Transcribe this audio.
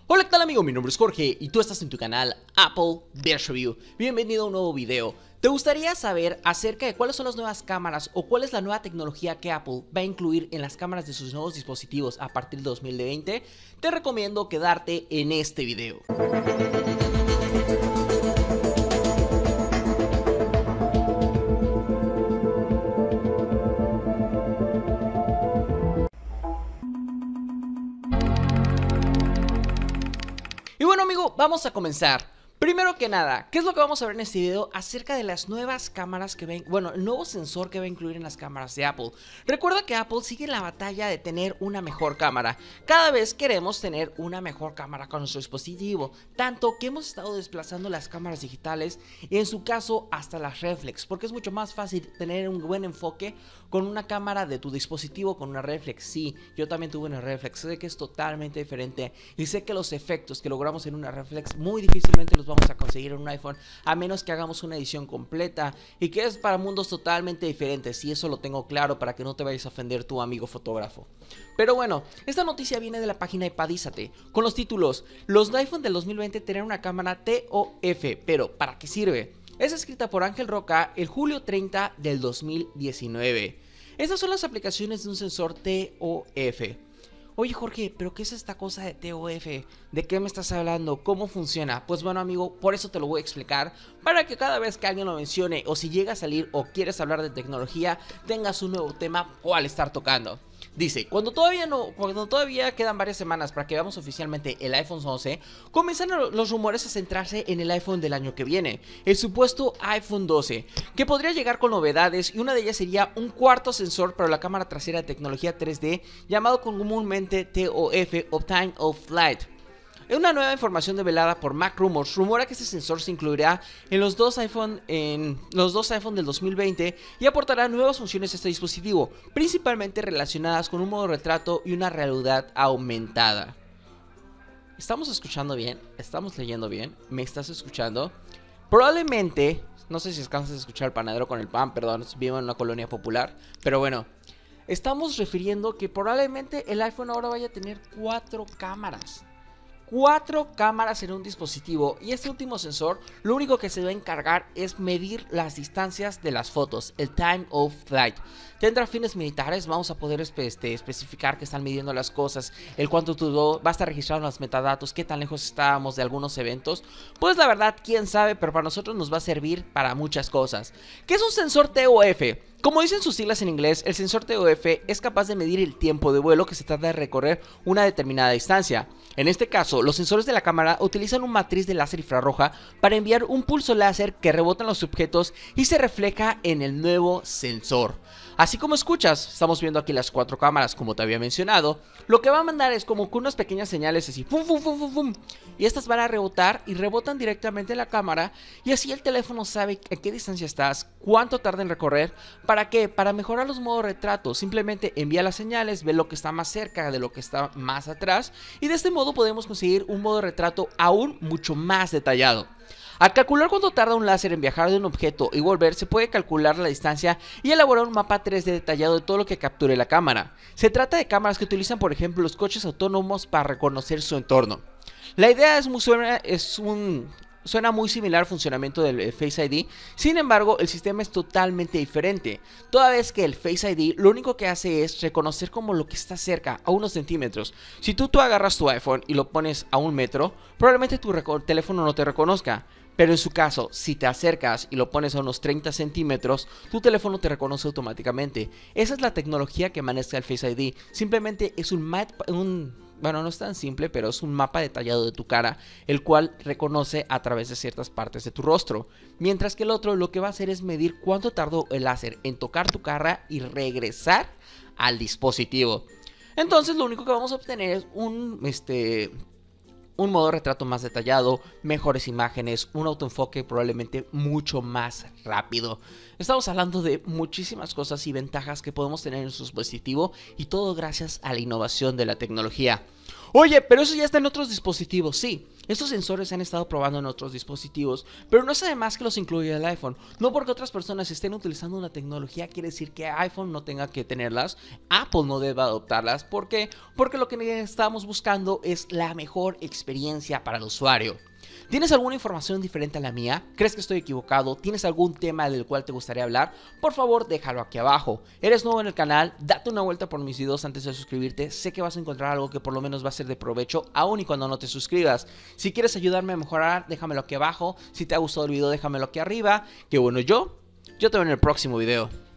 Hola, ¿qué tal amigo? Mi nombre es Jorge y tú estás en tu canal Apple Bears Review. Bienvenido a un nuevo video. ¿Te gustaría saber acerca de cuáles son las nuevas cámaras o cuál es la nueva tecnología que Apple va a incluir en las cámaras de sus nuevos dispositivos a partir de 2020? Te recomiendo quedarte en este video. Y bueno amigo, vamos a comenzar. Primero que nada, ¿qué es lo que vamos a ver en este video acerca de las nuevas cámaras que ven? Bueno, el nuevo sensor que va a incluir en las cámaras de Apple. Recuerda que Apple sigue en la batalla de tener una mejor cámara. Cada vez queremos tener una mejor cámara con nuestro dispositivo, tanto que hemos estado desplazando las cámaras digitales y en su caso hasta las reflex, porque es mucho más fácil tener un buen enfoque con una cámara de tu dispositivo con una reflex. Sí, yo también tuve una reflex, sé que es totalmente diferente y sé que los efectos que logramos en una reflex muy difícilmente los vamos a conseguir en un iPhone, a menos que hagamos una edición completa y que es para mundos totalmente diferentes, y eso lo tengo claro para que no te vayas a ofender tu amigo fotógrafo. Pero bueno, esta noticia viene de la página Ipadízate con los títulos: los iPhone del 2020 tendrán una cámara TOF, pero ¿para qué sirve? Es escrita por Ángel Roca el julio 30 del 2019. Estas son las aplicaciones de un sensor TOF. Oye Jorge, ¿pero qué es esta cosa de TOF? ¿De qué me estás hablando? ¿Cómo funciona? Pues bueno amigo, por eso te lo voy a explicar, para que cada vez que alguien lo mencione o si llega a salir o quieres hablar de tecnología, tengas un nuevo tema cual estar tocando. Dice, cuando todavía quedan varias semanas para que veamos oficialmente el iPhone 11, comienzan los rumores a centrarse en el iPhone del año que viene, el supuesto iPhone 12, que podría llegar con novedades, y una de ellas sería un cuarto sensor para la cámara trasera de tecnología 3D, llamado comúnmente TOF o Time of Flight. Una nueva información develada por Mac Rumors rumora que este sensor se incluirá en los dos iPhone del 2020 y aportará nuevas funciones a este dispositivo, principalmente relacionadas con un modo retrato y una realidad aumentada. ¿Estamos escuchando bien? ¿Estamos leyendo bien? ¿Me estás escuchando? Probablemente, no sé si alcanzas a escuchar el panadero con el pan, perdón, vivo en una colonia popular, pero bueno, estamos refiriendo que probablemente el iPhone ahora vaya a tener 4 cámaras. 4 cámaras en un dispositivo, y este último sensor lo único que se va a encargar es medir las distancias de las fotos, el time of flight. Tendrá fines militares, vamos a poder especificar que están midiendo las cosas, el cuánto duró, va a estar registrando los metadatos, qué tan lejos estábamos de algunos eventos. Pues la verdad, quién sabe, pero para nosotros nos va a servir para muchas cosas. ¿Qué es un sensor TOF? Como dicen sus siglas en inglés, el sensor TOF es capaz de medir el tiempo de vuelo que se trata de recorrer una determinada distancia. En este caso, los sensores de la cámara utilizan una matriz de láser infrarroja para enviar un pulso láser que rebota en los objetos y se refleja en el nuevo sensor. Así como escuchas, estamos viendo aquí las 4 cámaras como te había mencionado. Lo que va a mandar es como con unas pequeñas señales así, fum, fum, fum, fum, fum, y estas van a rebotar y rebotan directamente en la cámara, y así el teléfono sabe a qué distancia estás, cuánto tarda en recorrer. ¿Para qué? Para mejorar los modos retrato. Simplemente envía las señales, ve lo que está más cerca de lo que está más atrás, y de este modo podemos conseguir un modo retrato aún mucho más detallado. Al calcular cuánto tarda un láser en viajar de un objeto y volver, se puede calcular la distancia y elaborar un mapa 3D detallado de todo lo que capture la cámara. Se trata de cámaras que utilizan, por ejemplo, los coches autónomos para reconocer su entorno. La idea suena muy similar al funcionamiento del Face ID, sin embargo el sistema es totalmente diferente, toda vez que el Face ID lo único que hace es reconocer como lo que está cerca, a unos centímetros. Si tú agarras tu iPhone y lo pones a 1 metro, probablemente tu teléfono no te reconozca. Pero en su caso, si te acercas y lo pones a unos 30 centímetros, tu teléfono te reconoce automáticamente. Esa es la tecnología que maneja el Face ID. Simplemente es bueno, no es tan simple, pero es un mapa detallado de tu cara, el cual reconoce a través de ciertas partes de tu rostro. Mientras que el otro lo que va a hacer es medir cuánto tardó el láser en tocar tu cara y regresar al dispositivo. Entonces lo único que vamos a obtener es un modo retrato más detallado, mejores imágenes, un autoenfoque probablemente mucho más rápido. Estamos hablando de muchísimas cosas y ventajas que podemos tener en su dispositivo, y todo gracias a la innovación de la tecnología. Oye, pero eso ya está en otros dispositivos, sí. Estos sensores se han estado probando en otros dispositivos, pero no es además que los incluya el iPhone. No porque otras personas estén utilizando una tecnología quiere decir que iPhone no tenga que tenerlas, Apple no deba adoptarlas. ¿Por qué? Porque lo que estamos buscando es la mejor experiencia para el usuario. ¿Tienes alguna información diferente a la mía? ¿Crees que estoy equivocado? ¿Tienes algún tema del cual te gustaría hablar? Por favor, déjalo aquí abajo. ¿Eres nuevo en el canal? Date una vuelta por mis videos antes de suscribirte. Sé que vas a encontrar algo que por lo menos va a ser de provecho, aun y cuando no te suscribas. Si quieres ayudarme a mejorar, déjamelo aquí abajo. Si te ha gustado el video, déjamelo aquí arriba. Que bueno, yo te veo en el próximo video.